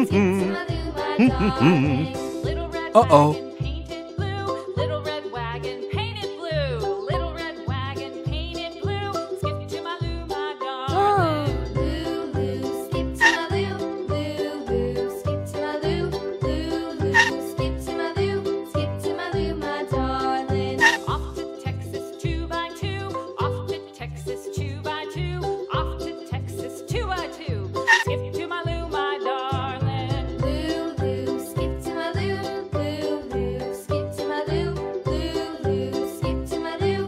Uh-oh. Painted blue, little red wagon painted blue, little red wagon painted blue. Skip to my Lou, my darling. Lou, Lou, skip to my Lou, Lou, Lou, skip to my Lou, Lou, Lou, skip to my Lou, skip to my Lou, my darling. Off to Texas 2x2, off to Texas 2x2, off to Texas 2x2. Skip to my Lou, my darling. Lou, Lou, skip to my Lou, Lou, Lou, skip to my Lou, Lou, Lou, skip to my Lou.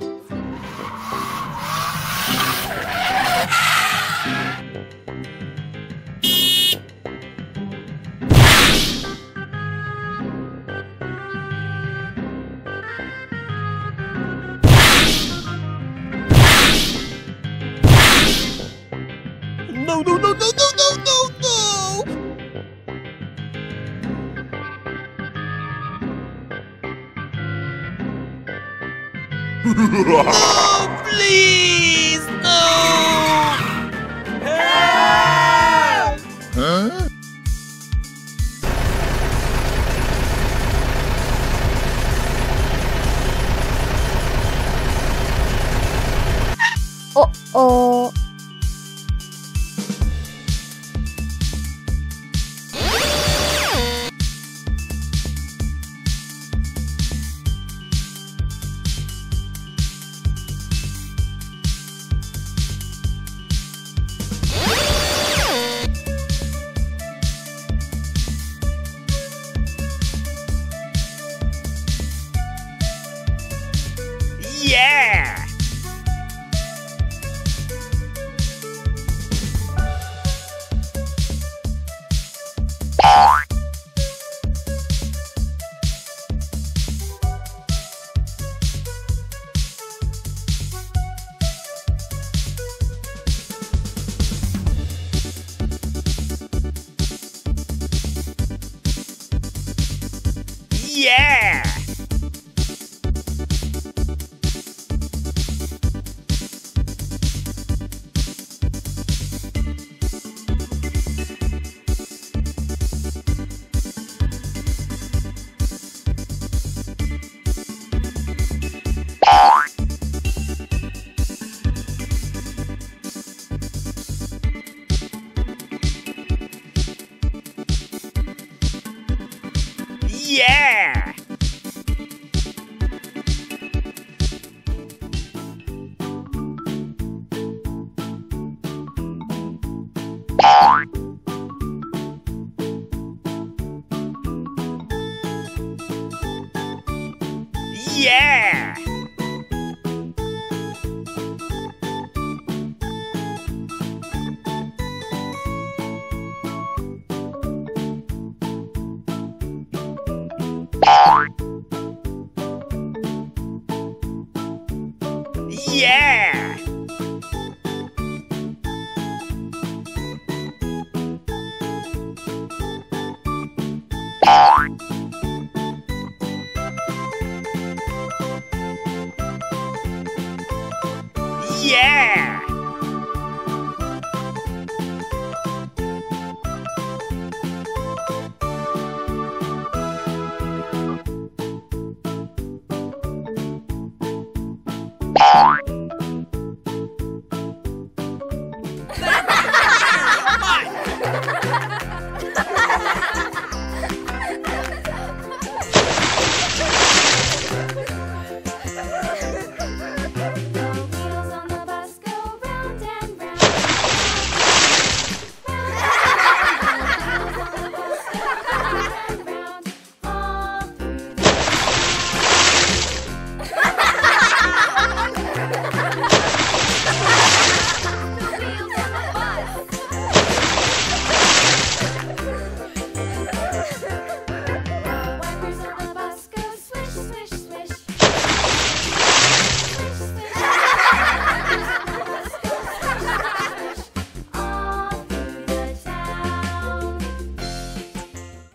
No, no, no, no, no, no, no, no! No, please! No! Help! Huh? Uh-oh. Yeah! Yeah! Yeah! Yeah! Yeah!